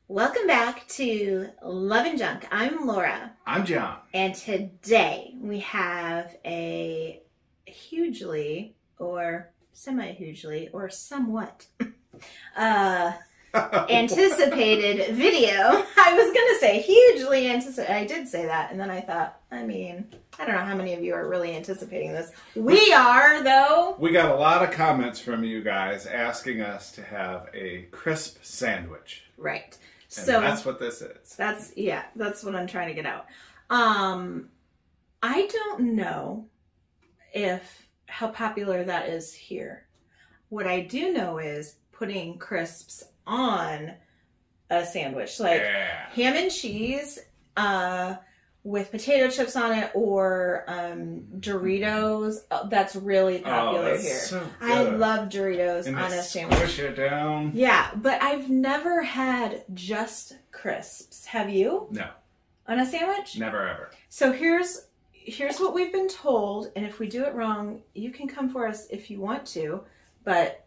Welcome back to Love and Junk. I'm Laura. I'm John. And today we have a hugely or semi-hugely or somewhat anticipated video. I was going to say hugely anticipated. I did say that. And then I thought, I don't know how many of you are really anticipating this. We are, though. We got a lot of comments from you guys asking us to have a crisp sandwich. Right. And so that's what this is. That's what I'm trying to get out. I don't know how popular that is here. What I do know is putting crisps on a sandwich, like ham and cheese with potato chips on it, or Doritos. That's really popular here. So good. I love Doritos on a sandwich. Squish it down. Yeah, but I've never had just crisps. Have you? No. On a sandwich? Never ever. So here's what we've been told, and if we do it wrong, you can come for us if you want to, but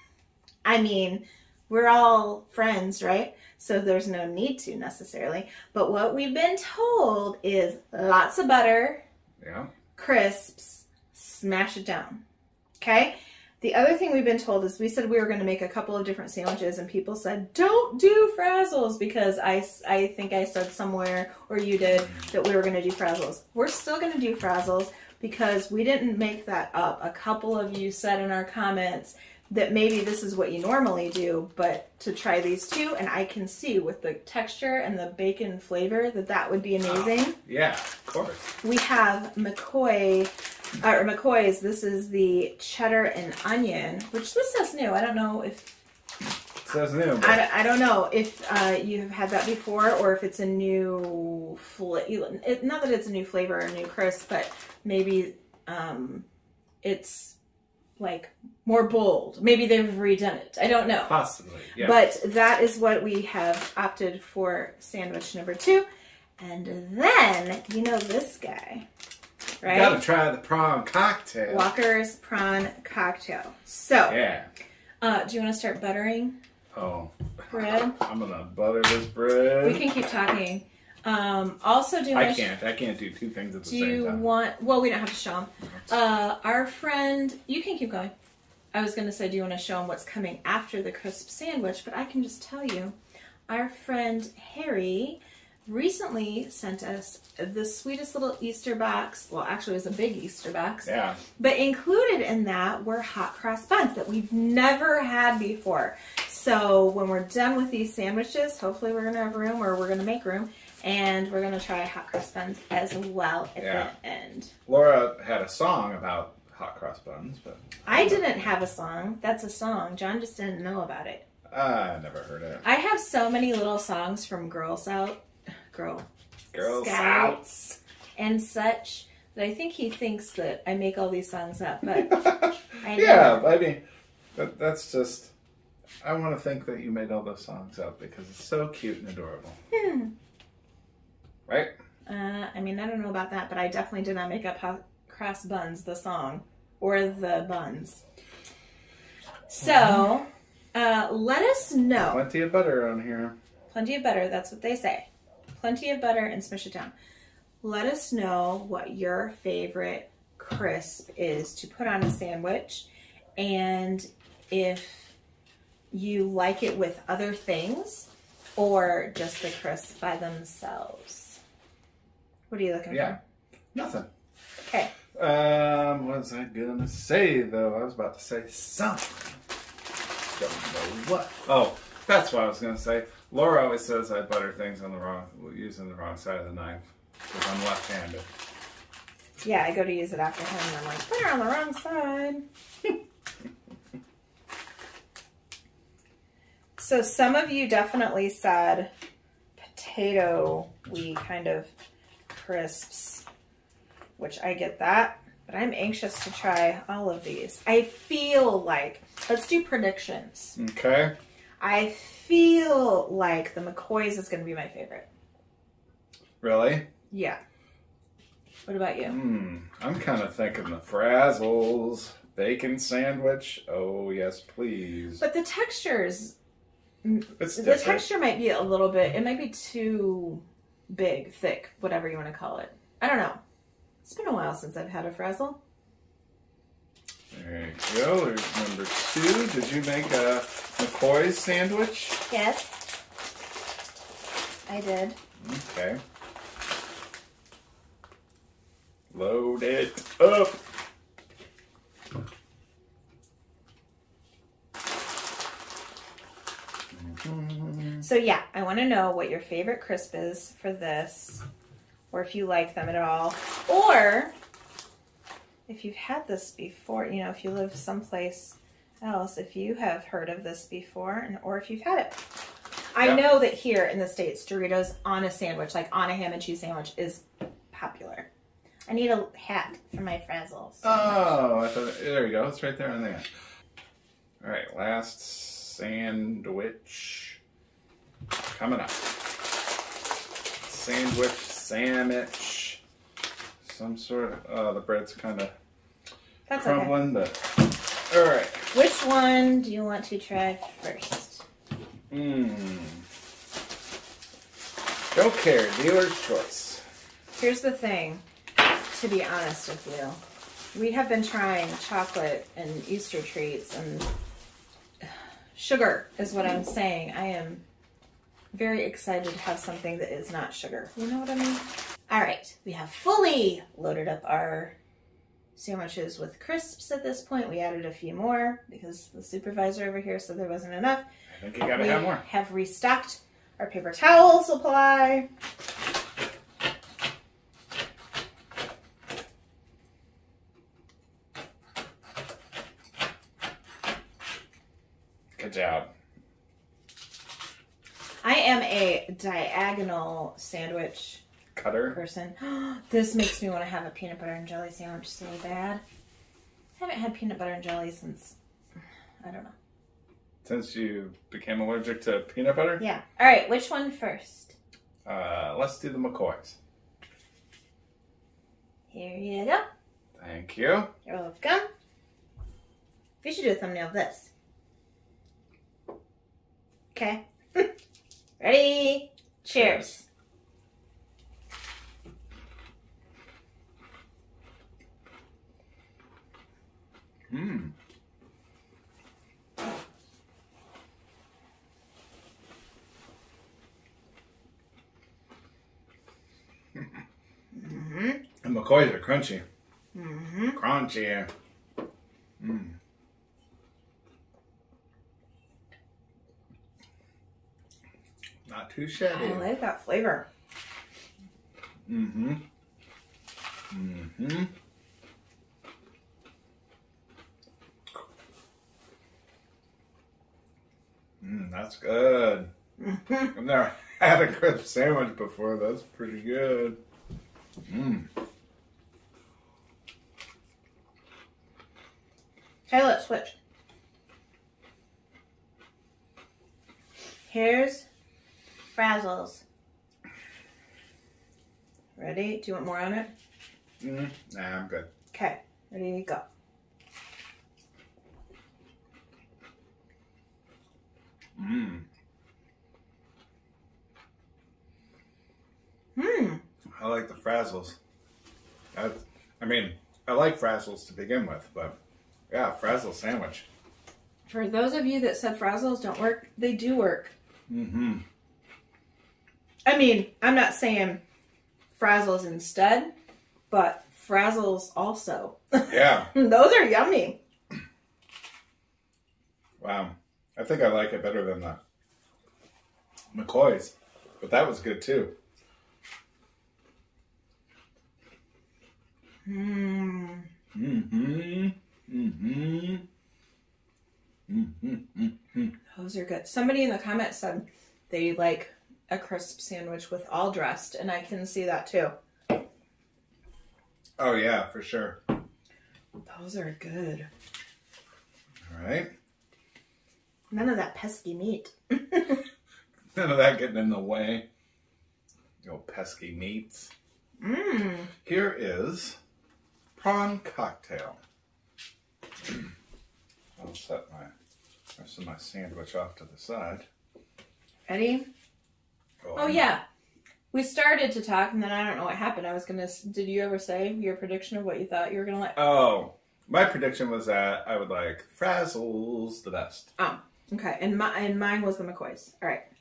we're all friends, right? So there's no need to necessarily. But what we've been told is lots of butter, crisps, smash it down. Okay? The other thing we've been told is we said we were going to make a couple of different sandwiches, and people said, don't do frazzles, because I think I said somewhere, or you did, that we were going to do frazzles. We're still going to do frazzles because we didn't make that up. A couple of you said in our comments that maybe this is what you normally do, but to try these two, and I can see with the texture and the bacon flavor that would be amazing. Yeah, of course. We have McCoy's. This is the cheddar and onion, which this says new. I don't know if it says new. But I don't know if you have had that before, or if it's a new not that it's a new flavor or a new crisp, but maybe it's like more bold. Maybe they've redone it. I don't know. Possibly, yeah. But that is what we have opted for sandwich number 2. And then, you know this guy, right? You gotta try the prawn cocktail. Walker's prawn cocktail. So, yeah. Do you want to start buttering bread? I'm gonna butter this bread. We can keep talking. Also, I can't do two things at the same time. Do you want? Well, we don't have to show them. Our friend, you can keep going. I was going to say, do you want to show them what's coming after the crisp sandwich? But I can just tell you, our friend Harry recently sent us the sweetest little Easter box. Well, actually, it was a big Easter box. Yeah. But included in that were hot cross buns that we've never had before. So when we're done with these sandwiches, hopefully we're going to have room, or we're going to make room. And we're going to try hot cross buns as well at the end. Laura had a song about hot cross buns, but I didn't have a song. That's a song. John just didn't know about it. I never heard it. I have so many little songs from Girl Scouts and such that I think he thinks that I make all these songs up. But I yeah, that's just. I want to think that you made all those songs up because it's so cute and adorable. Right? I don't know about that, but I definitely did not make up Hot Cross Buns, the song, or the buns. So, let us know. Plenty of butter on here. Plenty of butter, that's what they say. Plenty of butter and smush it down. Let us know what your favorite crisp is to put on a sandwich, and if you like it with other things, or just the crisps by themselves. What are you looking for? Nothing. Okay. What was I gonna say though? I was about to say something. Don't know what. Oh, that's what I was gonna say. Laura always says I butter things using the wrong side of the knife because I'm left-handed. Yeah, I go to use it after him, and I'm like, butter on the wrong side. So some of you definitely said potato-y kind of crisps, which I get that, but I'm anxious to try all of these. I feel like, let's do predictions. Okay. I feel like the McCoy's is going to be my favorite. Really? Yeah. What about you? I'm kind of thinking the Frazzles bacon sandwich. Oh, yes, please. But the textures It's the different. texture might be a little bit, it might be too big, thick, whatever you want to call it. I don't know. It's been a while since I've had a frazzle. There you go. There's number 2. Did you make a McCoy's sandwich? Yes. I did. Okay. Load it up. So yeah, I want to know what your favorite crisp is for this, or if you like them at all, or if you've had this before, you know, if you live someplace else, if you have heard of this before, or if you've had it. I know that here in the States, Doritos on a sandwich, like on a ham and cheese sandwich, is popular. I need a hat for my frazzles. Oh, I thought, there you go. It's right there on the end. All right, last sandwich coming up. Sandwich, some sort of, the bread's kind of crumbling, okay. But all right. Which one do you want to try first? Don't care, dealer's choice. Here's the thing, to be honest with you. We have been trying chocolate and Easter treats, and sugar is what I'm saying. I am very excited to have something that is not sugar. You know what I mean? All right, we have fully loaded up our sandwiches with crisps at this point. We added a few more because the supervisor over here said there wasn't enough. I think you gotta have more. We have restocked our paper towel supply. Good job. I am a diagonal sandwich cutter person. This makes me want to have a peanut butter and jelly sandwich so bad. I haven't had peanut butter and jelly since, I don't know. Since you became allergic to peanut butter? Yeah. All right, which one first? Let's do the McCoys. Here you go. Thank you. You're welcome. We should do a thumbnail of this. Okay. Ready? Cheers. Mmm. And McCoys are crunchy. Crunchy. Not too shabby. I like that flavor. That's good. I've never had a crisp sandwich before. That's pretty good. Okay, let's switch. Here's Frazzles. Ready? Do you want more on it? Nah, I'm good. Okay, ready, go. I like the Frazzles. I mean, I like Frazzles to begin with, but yeah, Frazzle sandwich. For those of you that said Frazzles don't work, they do work. I mean, I'm not saying Frazzles instead, but Frazzles also. Yeah. Those are yummy. Wow. I think I like it better than the McCoy's, but that was good too. Those are good. Somebody in the comments said they like a crisp sandwich with all dressed, and I can see that too. Oh yeah, for sure. Those are good. All right. None of that pesky meat. None of that getting in the way. You old pesky meats. Here is prawn cocktail. I'll set my rest of my sandwich off to the side. Ready? Oh, yeah. We started to talk, and then I don't know what happened. Did you ever say your prediction of what you thought you were going to like? Oh, my prediction was that I would like Frazzles the best. Oh, okay. And mine was the McCoys. All right.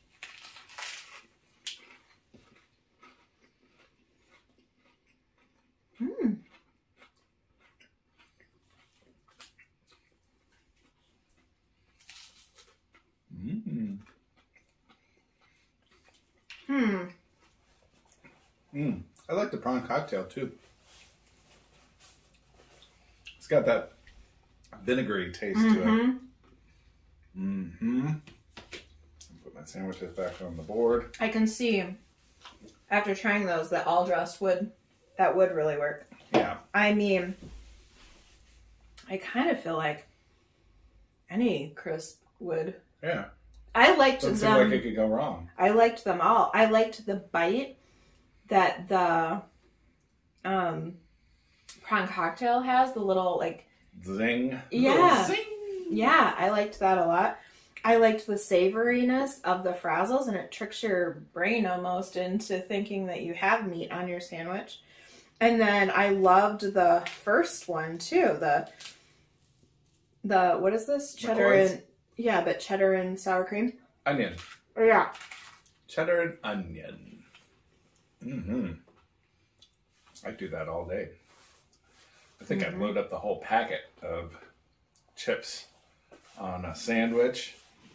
I like the prawn cocktail too. It's got that vinegary taste to it. Put my sandwiches back on the board. I can see after trying those that all dressed would really work. Yeah. I mean, I kind of feel like any crisp would. Yeah. I liked them. Doesn't seem like it could go wrong. I liked them all. I liked the bite that the prawn cocktail has, the little like zing. Yeah. Zing. Yeah, I liked that a lot. I liked the savoriness of the Frazzles, and it tricks your brain almost into thinking that you have meat on your sandwich. And then I loved the first one too. The what is this? Cheddar and but cheddar and sour cream. Onion. Yeah. Cheddar and onion. I'd do that all day. I think I'd load up the whole packet of chips on a sandwich.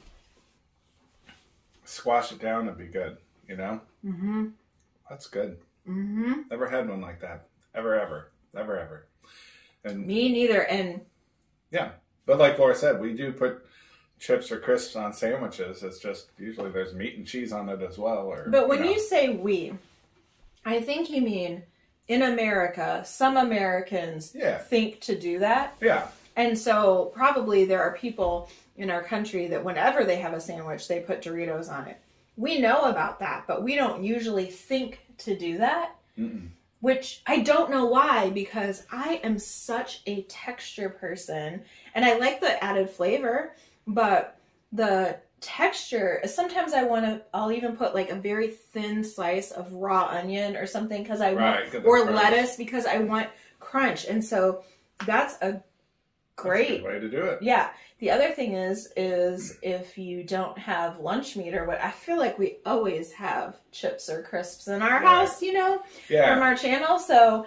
Squash it down, it'd be good, you know? That's good. Never had one like that. Ever. And me neither. And yeah. But like Laura said, we do put chips or crisps on sandwiches. It's just usually there's meat and cheese on it as well. But when you say we, I think you mean in America, some Americans think to do that. Yeah. And so probably there are people in our country that whenever they have a sandwich, they put Doritos on it. We know about that, but we don't usually think to do that. Which I don't know why, because I am such a texture person and I like the added flavor, but the texture, sometimes I'll even put like a very thin slice of raw onion or something because I want, or lettuce because I want crunch. And so that's a great way to do it. Yeah. The other thing is if you don't have lunch meat or what, I feel like we always have chips or crisps in our house, you know, from our channel. So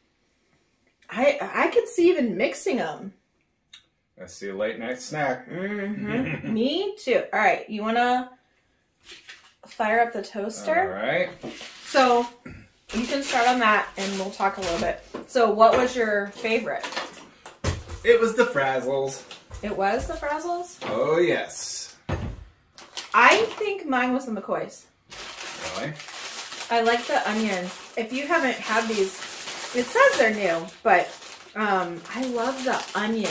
I could see even mixing them. I see a late night snack. Me too. All right. You want to fire up the toaster? All right. So you can start on that and we'll talk a little bit. So what was your favorite? It was the Frazzles. It was the Frazzles? Oh, yes. I think mine was the McCoys. Really? I like the onion. If you haven't had these, it says they're new, but I love the onion.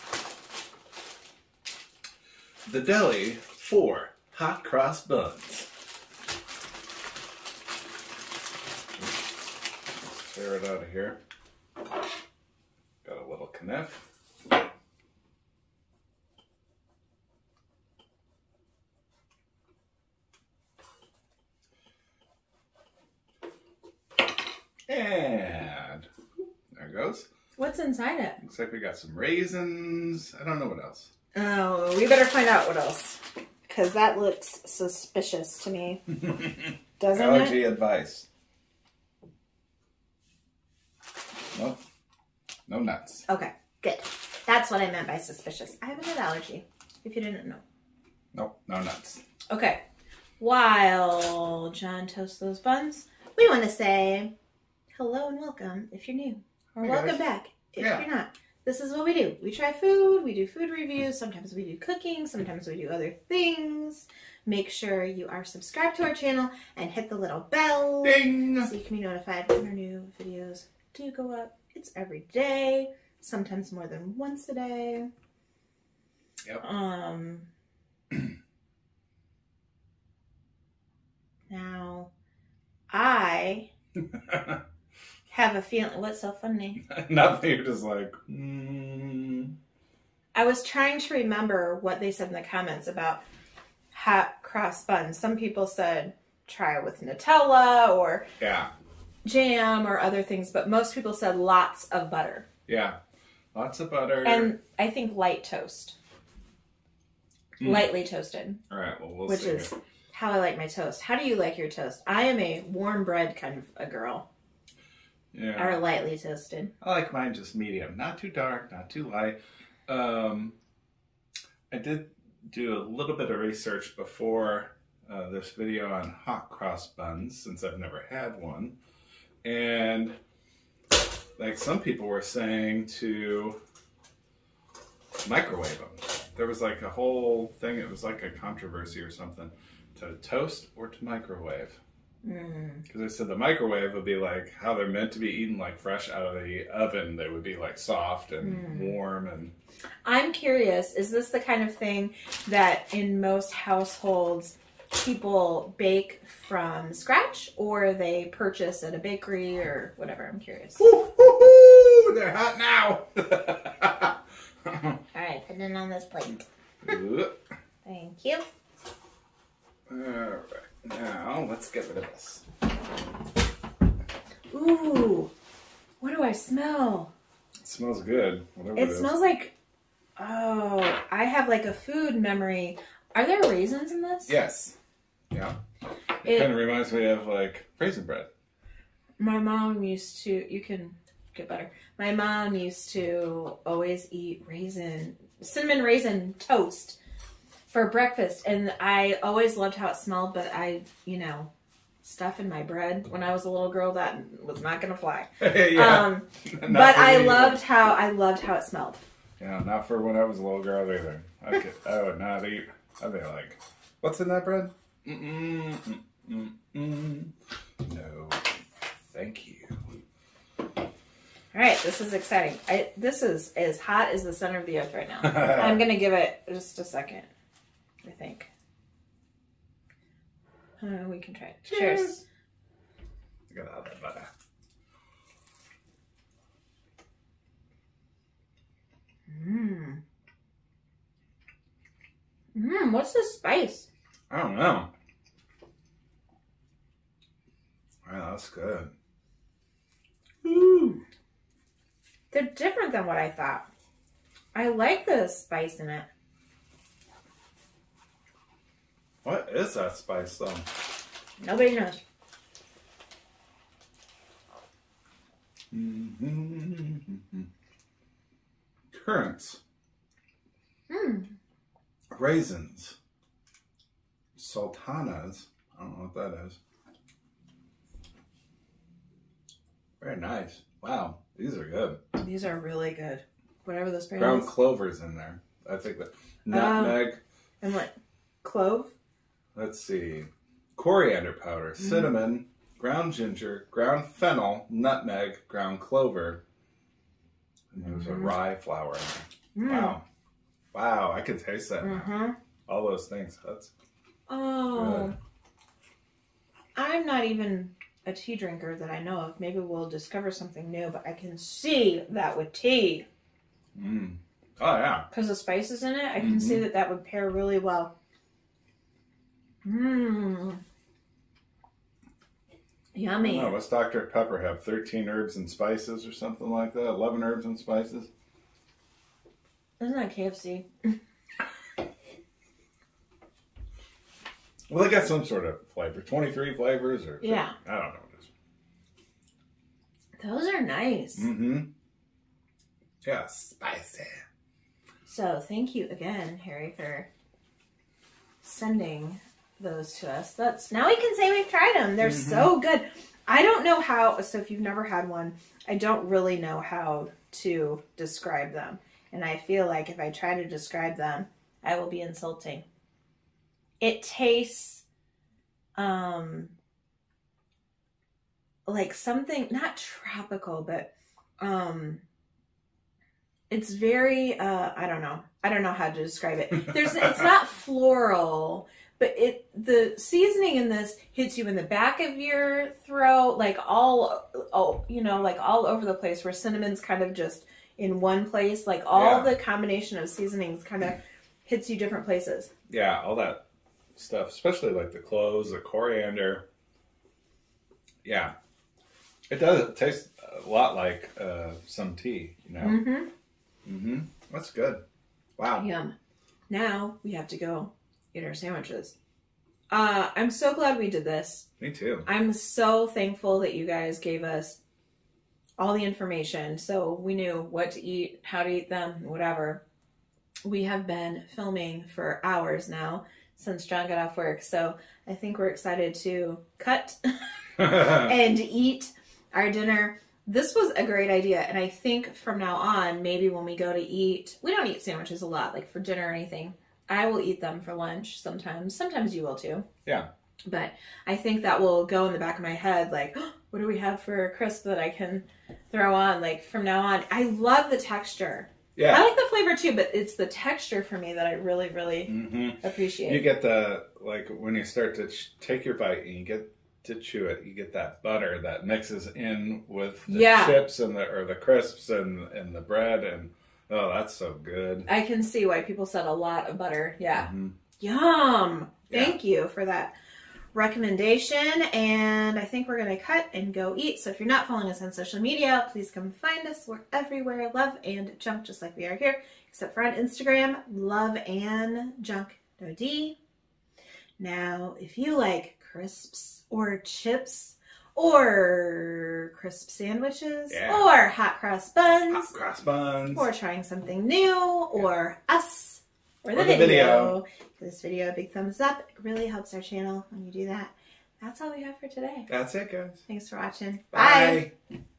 The deli for hot cross buns. Let's tear it out of here. Got a little knife. And there it goes. What's inside it? Looks like we got some raisins. I don't know what else. Oh, we better find out what else. Because that looks suspicious to me. Doesn't it? Allergy advice. Nope. No nuts. Okay, good. That's what I meant by suspicious. I have a nut allergy, if you didn't know. Nope, no nuts. Okay. While John toasts those buns, we want to say hello and welcome if you're new. Or welcome back if you're not. This is what we do. We try food. We do food reviews. Sometimes we do cooking. Sometimes we do other things. Make sure you are subscribed to our channel and hit the little bell. Ding! So you can be notified when our new videos do go up. It's every day. Sometimes more than once a day. Yep. Now, I have a feeling. What's so funny? Nothing. You're just like, I was trying to remember what they said in the comments about hot cross buns. Some people said try it with Nutella or jam or other things, but most people said lots of butter. Yeah, lots of butter. And I think light toast. Lightly toasted. All right, well, we'll which see. Which is how I like my toast. How do you like your toast? I am a warm bread kind of a girl. Yeah. Or lightly toasted. I like mine just medium. Not too dark, not too light. I did do a little bit of research before this video on hot cross buns, since I've never had one. And like some people were saying to microwave them. There was like a whole thing, it was like a controversy or something, to toast or to microwave. Because they said the microwave would be like how they're meant to be eaten, like fresh out of the oven. They would be like soft and warm. And I'm curious, is this the kind of thing that in most households people bake from scratch, or they purchase at a bakery or whatever? I'm curious. They're hot now. All right, put it on this plate. Thank you. All right, now let's get rid of this. Ooh, what do I smell? It smells good. It smells like, oh, I have like a food memory. Are there raisins in this? Yes. Yeah. It kind of reminds me of like raisin bread. My mom used to, you can get better. My mom used to always eat cinnamon raisin toast for breakfast. And I always loved how it smelled, but stuff in my bread when I was a little girl, that was not going to fly. Yeah. But I loved how it smelled. Yeah, not for when I was a little girl either. I would not eat. I'd be like, what's in that bread? No, thank you. All right, this is exciting. This is as hot as the center of the earth right now. I'm going to give it just a second, I think. We can try it. Cheers. Get out of that butter. What's the spice? I don't know. Wow, that's good. Ooh. They're different than what I thought. I like the spice in it. What is that spice, though? Nobody knows. Currants. Raisins. Sultanas. I don't know what that is. Very nice. Wow, these are good. These are really good. Whatever this brand ground is. clover's in there. I think that nutmeg. And what? Clove? Let's see. Coriander powder, cinnamon, ground ginger, ground fennel, nutmeg, ground clover. And there's a rye flour in there. Wow. Wow, I can taste that now. All those things. That's good. I'm not even a tea drinker that I know of. Maybe we'll discover something new, but I can see that with tea. Oh, yeah. Because the spices in it, I can see that would pair really well. Yummy. I don't know, what's Dr. Pepper have? 13 herbs and spices or something like that? 11 herbs and spices? Isn't that KFC? Well, they got some sort of flavor. 23 flavors or... Yeah. I don't know what it is. Those are nice. Yeah, spicy. So, thank you again, Harry, for sending those to us. Now we can say we've tried them. They're so good. I don't know how... So, if you've never had one, I don't really know how to describe them. And I feel like if I try to describe them, I will be insulting. It tastes like something, not tropical, but it's very, I don't know how to describe it. It's not floral, but the seasoning in this hits you in the back of your throat, like all over the place, where cinnamon's kind of just in one place, like all the combination of seasonings kind of hits you different places. Yeah, all that stuff, especially like the cloves, the coriander. Yeah. It does. It tastes a lot like some tea, you know? Mm-hmm. Mm-hmm. That's good. Wow. Yum. Now we have to go eat our sandwiches. I'm so glad we did this. Me too. I'm so thankful that you guys gave us all the information so we knew what to eat, how to eat them, whatever. We have been filming for hours now since John got off work, so I think we're excited to cut and eat our dinner. This was a great idea, and I think from now on, maybe when we go to eat, we don't eat sandwiches a lot, like for dinner or anything. I will eat them for lunch sometimes. Sometimes you will too. Yeah. But I think that will go in the back of my head, like, oh, what do we have for crisp that I can throw on, like, from now on? I love the texture. Yeah. I like the flavor too, but it's the texture for me that I really, really appreciate. You get the, like, when you start to take your bite and you get to chew it, you get that butter that mixes in with the chips and the crisps and the bread, and oh, that's so good. I can see why people said a lot of butter. Yeah. Yum. Thank you for that recommendation, and I think we're going to cut and go eat. So if you're not following us on social media, please come find us. We're everywhere, Love and Junk, just like we are here, except for on Instagram, Love and Junk, no D. Now, if you like crisps or chips or crisp sandwiches or hot cross buns, or trying something new, or us, or the video. Give this video a big thumbs up. It really helps our channel when you do that. That's all we have for today. That's it, guys. Thanks for watching. Bye. Bye.